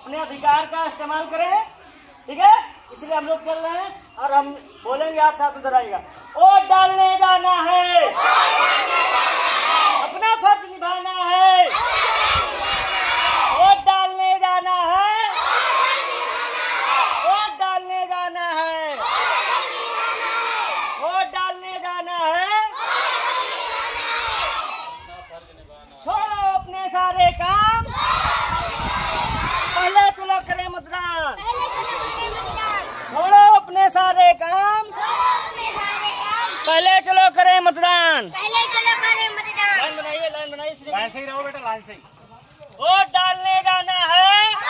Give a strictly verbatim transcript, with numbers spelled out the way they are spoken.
अपने अधिकार का इस्तेमाल करें, ठीक है। इसलिए हम लोग चल रहे हैं और हम बोलेंगे, आप साथ उधर आइएगा। वोट डालने जाना है, अपना फर्ज निभाना है, वोट डालने जाना है, वोट डालने जाना है, वोट डालने जाना है। छोड़ो अपने सारे काम, पहले चलो करें मतदान। छोड़ो अपने सारे काम, पहले चलो करें मतदान। पहले चलो करें मतदान। लाइन बनाइए, लाइन बनाइए, लाइन से ही रहो बेटा, लाइन से ही। वोट डालने जाना है,